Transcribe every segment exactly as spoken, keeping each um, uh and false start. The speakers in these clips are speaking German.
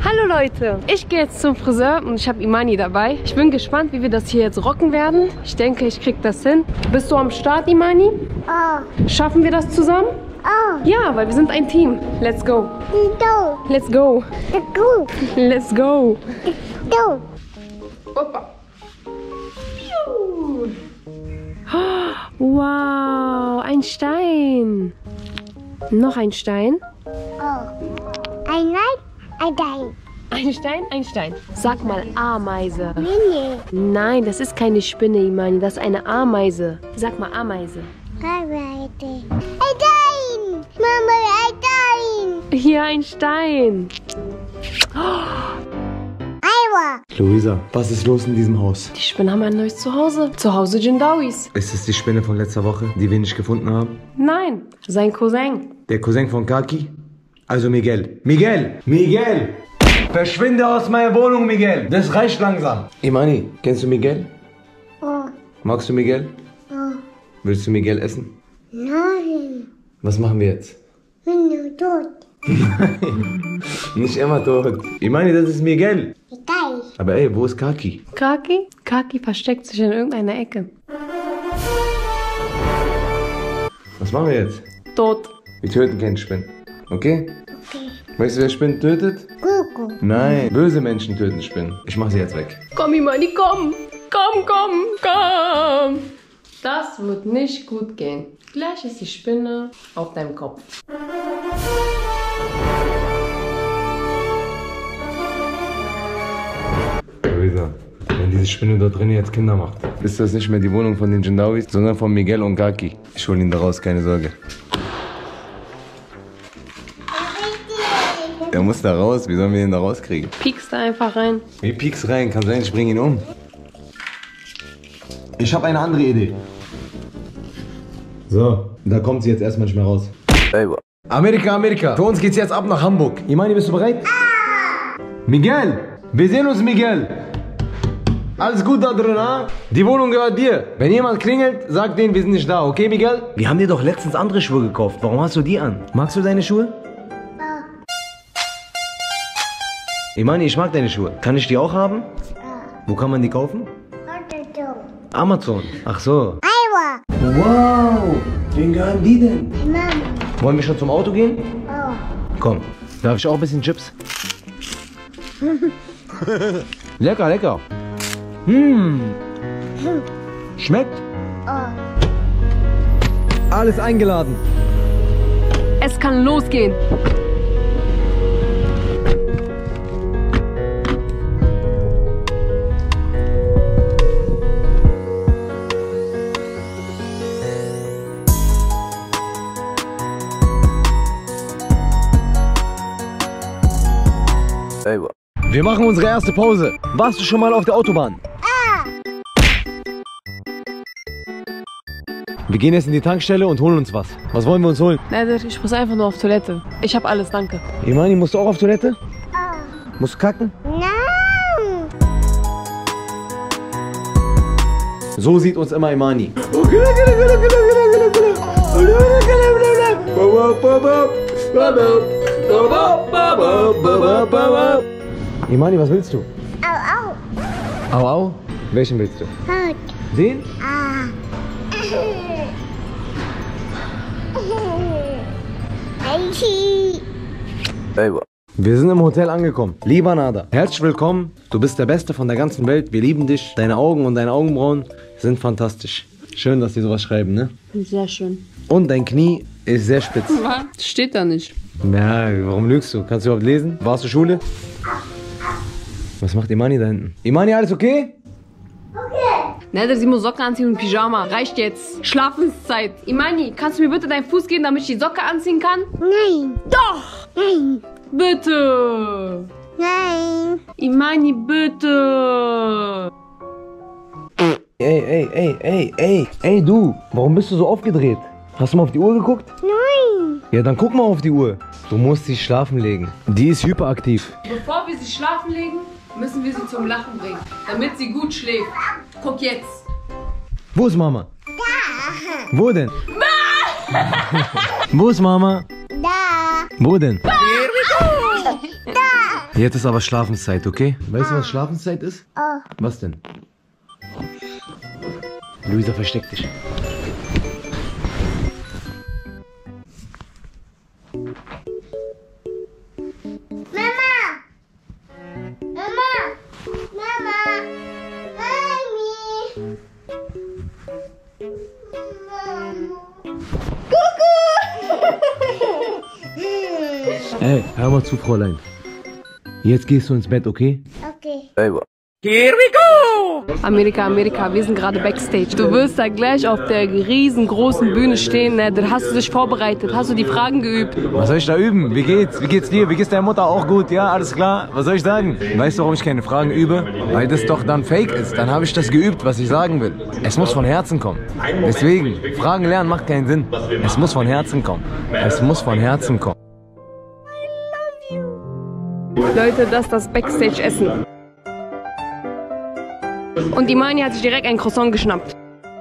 Hallo Leute, ich gehe jetzt zum Friseur und ich habe Imani dabei. Ich bin gespannt, wie wir das hier jetzt rocken werden. Ich denke, ich krieg das hin. Bist du am Start, Imani? Oh. Schaffen wir das zusammen? Oh. Ja, weil wir sind ein Team. Let's go. Do. Let's go. Do. Let's go. Do. Opa. Wow, ein Stein. Noch ein Stein. Oh. Ein Nein, ein Nein. Ein Stein, ein Stein. Sag mal Ameise. Mini. Nein, das ist keine Spinne, Imani. Das ist eine Ameise. Sag mal Ameise. Arbeite. Ein Nein. Mama, ein Nein. Hier ein Stein. Aiwa. Luisa, was ist los in diesem Haus? Die Spinnen haben ein neues Zuhause. Zuhause Jindawis. Ist es die Spinne von letzter Woche, die wir nicht gefunden haben? Nein, sein Cousin. Der Cousin von Kaki? Also Miguel. Miguel! Miguel! Verschwinde aus meiner Wohnung, Miguel! Das reicht langsam. Imani, kennst du Miguel? Oh. Magst du Miguel? Oh. Willst du Miguel essen? Nein. Was machen wir jetzt? Bin nur tot. Nicht immer tot. Imani, das ist Miguel. Egal. Aber ey, wo ist Kaki? Kaki? Kaki versteckt sich in irgendeiner Ecke. Was machen wir jetzt? Tot. Wir töten keine Spinnen. Okay? Okay. Weißt du, wer Spinnen tötet? Kuku. Nein, böse Menschen töten Spinnen. Ich mach sie jetzt weg. Komm, Imani, komm. Komm, komm, komm. Das wird nicht gut gehen. Gleich ist die Spinne auf deinem Kopf. Luisa, wenn diese Spinne da drin jetzt Kinder macht, ist das nicht mehr die Wohnung von den Jindawis, sondern von Miguel und Kaki. Ich hol ihn da raus, keine Sorge. Er muss da raus, wie sollen wir ihn da rauskriegen? Piekst da einfach rein. Wie piekst rein, kann sein, ich bring ihn um. Ich habe eine andere Idee. So, da kommt sie jetzt erstmal nicht mehr raus. Amerika, Amerika, für uns geht's jetzt ab nach Hamburg. Imani, bist du bereit? Ah! Miguel, wir sehen uns, Miguel. Alles gut da drin, ha? Die Wohnung gehört dir. Wenn jemand klingelt, sag denen, wir sind nicht da, okay, Miguel? Wir haben dir doch letztens andere Schuhe gekauft. Warum hast du die an? Magst du deine Schuhe? Ja. Imani, ich mag deine Schuhe. Kann ich die auch haben? Ja. Wo kann man die kaufen? Auto. Amazon. Ach so. Aiwa. Wow, wem gehören die denn? Mama. Wollen wir schon zum Auto gehen? Oh. Komm, darf ich auch ein bisschen Chips? Lecker, lecker. Hm. Schmeckt? Oh. Alles eingeladen. Es kann losgehen. Wir machen unsere erste Pause. Warst du schon mal auf der Autobahn? Ah. Wir gehen jetzt in die Tankstelle und holen uns was. Was wollen wir uns holen? Leider, ich muss einfach nur auf Toilette. Ich habe alles, danke. Imani, musst du auch auf Toilette? Oh. Musst du kacken? Nein. So sieht uns immer Imani. Imani, was willst du? Au, au. Au, au. Welchen willst du? Hört. Den? Ah. Aichi. Wir sind im Hotel angekommen. Lieber Nada, herzlich willkommen. Du bist der Beste von der ganzen Welt. Wir lieben dich. Deine Augen und deine Augenbrauen sind fantastisch. Schön, dass die sowas schreiben, ne? Sehr schön. Und dein Knie ist sehr spitz. Was? Steht da nicht. Na, warum lügst du? Kannst du überhaupt lesen? Warst du Schule? Was macht Imani da hinten? Imani, alles okay? Leider, sie muss Socke anziehen und Pyjama. Reicht jetzt. Schlafenszeit. Imani, kannst du mir bitte deinen Fuß geben, damit ich die Socke anziehen kann? Nein. Doch! Nein. Bitte! Nein. Imani, bitte! Ey, ey, ey, ey, ey, ey, du, warum bist du so aufgedreht? Hast du mal auf die Uhr geguckt? Nein. Ja, dann guck mal auf die Uhr. Du musst sie schlafen legen. Die ist hyperaktiv. Bevor wir sie schlafen legen, müssen wir sie zum Lachen bringen, damit sie gut schläft. Guck jetzt. Wo ist Mama? Da. Wo denn? Wo ist Mama? Da. Wo denn? Da. Jetzt ist aber Schlafenszeit, okay? Weißt du, was Schlafenszeit ist? Oh. Was denn? Luisa, versteck dich. Mama! Mama! Mama! Mami! Ey, hör mal zu, Fräulein. Jetzt gehst du ins Bett, okay? Okay. Here we go! Amerika, Amerika, wir sind gerade Backstage. Du wirst da gleich auf der riesengroßen Bühne stehen. Ne? Da hast du dich vorbereitet, hast du die Fragen geübt. Was soll ich da üben? Wie geht's? Wie geht's dir? Wie geht's deiner Mutter? Auch gut, ja? Alles klar? Was soll ich sagen? Weißt du, warum ich keine Fragen übe? Weil das doch dann fake ist. Dann habe ich das geübt, was ich sagen will. Es muss von Herzen kommen. Deswegen, Fragen lernen macht keinen Sinn. Es muss von Herzen kommen. Es muss von Herzen kommen. Leute, das ist das Backstage-Essen. Und Imani hat sich direkt ein Croissant geschnappt.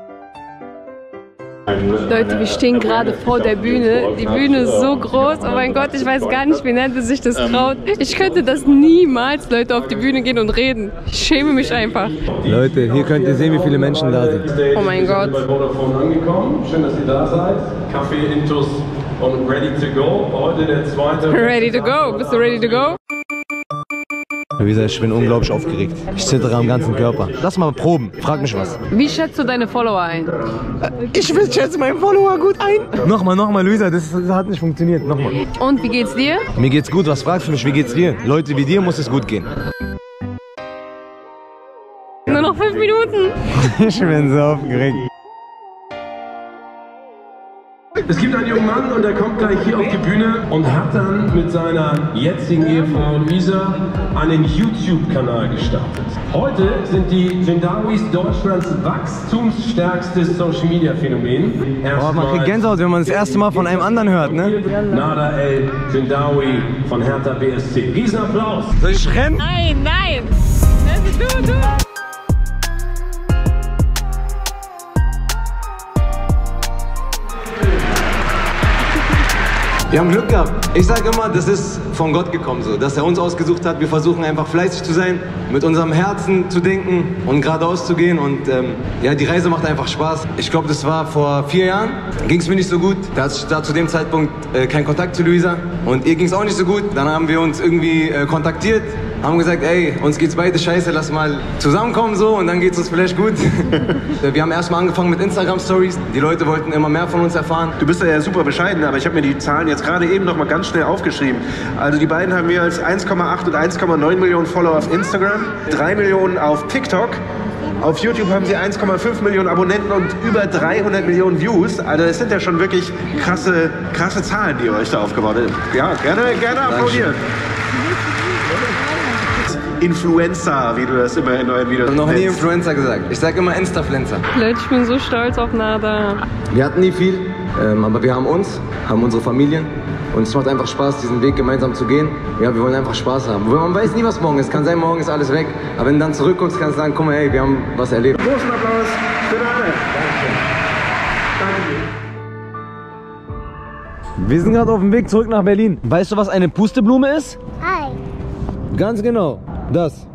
Leute, wir stehen gerade vor der Bühne. Die Bühne ist so groß. Oh mein Gott, ich weiß gar nicht, wie nennt sich das traut. Ich könnte das niemals, Leute, auf die Bühne gehen und reden. Ich schäme mich einfach. Leute, hier könnt ihr sehen, wie viele Menschen da sind. Oh mein Gott. Bei Vodafone angekommen. Schön, dass ihr da seid. Kaffee Intus und ready to go. Heute der zweite. Ready to go. Bist du ready to go? Luisa, ich bin unglaublich aufgeregt. Ich zittere am ganzen Körper. Lass mal proben. Frag mich was. Wie schätzt du deine Follower ein? Ich schätze meinen Follower gut ein. Nochmal, nochmal, Luisa, das hat nicht funktioniert. Nochmal. Und wie geht's dir? Mir geht's gut. Was fragst du mich? Wie geht's dir? Leute wie dir muss es gut gehen. Nur noch fünf Minuten. Ich bin so aufgeregt. Es gibt einen jungen Mann und der kommt gleich hier auf die Bühne und hat dann mit seiner jetzigen Ehefrau Luisa einen YouTube-Kanal gestartet. Heute sind die Jindawis Deutschlands wachstumsstärkstes Social-Media-Phänomen. Oh, man kriegt Gänsehaut, wenn man das erste Mal von einem anderen hört, ne? Nada El Jindawi von Hertha B S C. Riesenapplaus! Soll ich rennen? Nein, nein. Du, du. Wir haben Glück gehabt. Ich sage immer, das ist von Gott gekommen, so, dass er uns ausgesucht hat. Wir versuchen einfach fleißig zu sein, mit unserem Herzen zu denken und geradeaus zu gehen. Und ähm, ja, die Reise macht einfach Spaß. Ich glaube, das war vor vier Jahren. Ging es mir nicht so gut. Da hatte ich da zu dem Zeitpunkt äh, keinen Kontakt zu Luisa. Und ihr ging es auch nicht so gut. Dann haben wir uns irgendwie äh, kontaktiert. Haben gesagt, ey, uns geht's beide scheiße, lass mal zusammenkommen so und dann geht's uns vielleicht gut. Wir haben erstmal angefangen mit Instagram-Stories. Die Leute wollten immer mehr von uns erfahren. Du bist ja super bescheiden, aber ich habe mir die Zahlen jetzt gerade eben noch mal ganz schnell aufgeschrieben. Also die beiden haben mehr als eins Komma acht und eins Komma neun Millionen Follower auf Instagram, drei Millionen auf TikTok. Auf YouTube haben sie eins Komma fünf Millionen Abonnenten und über dreihundert Millionen Views. Also das sind ja schon wirklich krasse, krasse Zahlen, die ihr euch da aufgebaut habt. Ja, gerne, gerne applaudieren. Influencer, wie du das immer in euren Videos Ich habe noch nie nennst. Influencer gesagt. Ich sage immer Instafluencer. Leute, ich bin so stolz auf Nada. Wir hatten nie viel, ähm, aber wir haben uns, haben unsere Familien. Und es macht einfach Spaß, diesen Weg gemeinsam zu gehen. Ja, wir wollen einfach Spaß haben. Man weiß nie, was morgen ist. Kann sein, morgen ist alles weg. Aber wenn du dann zurückguckst, kannst du sagen, guck mal, hey, wir haben was erlebt. Großen Applaus für alle. Wir sind gerade auf dem Weg zurück nach Berlin. Weißt du, was eine Pusteblume ist? Hi. Ganz genau. Das.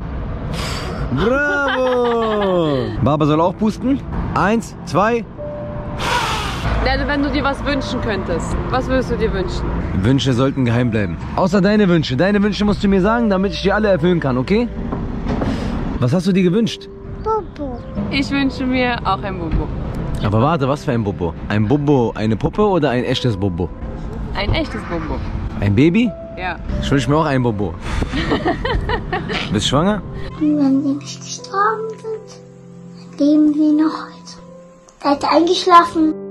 Bravo! Baba soll auch pusten. Eins, zwei. Also wenn du dir was wünschen könntest, was würdest du dir wünschen? Wünsche sollten geheim bleiben. Außer deine Wünsche. Deine Wünsche musst du mir sagen, damit ich die alle erfüllen kann, okay? Was hast du dir gewünscht? Bobo. Ich wünsche mir auch ein Bobo. Aber warte, was für ein Bobo? Ein Bobo, eine Puppe oder ein echtes Bobo? Ein echtes Bobo. Ein Baby? Ja. Ich wünsche mir auch ein Bobo. Bist du schwanger? Und wenn sie nicht gestorben sind, dann leben sie noch heute. Er hat eingeschlafen.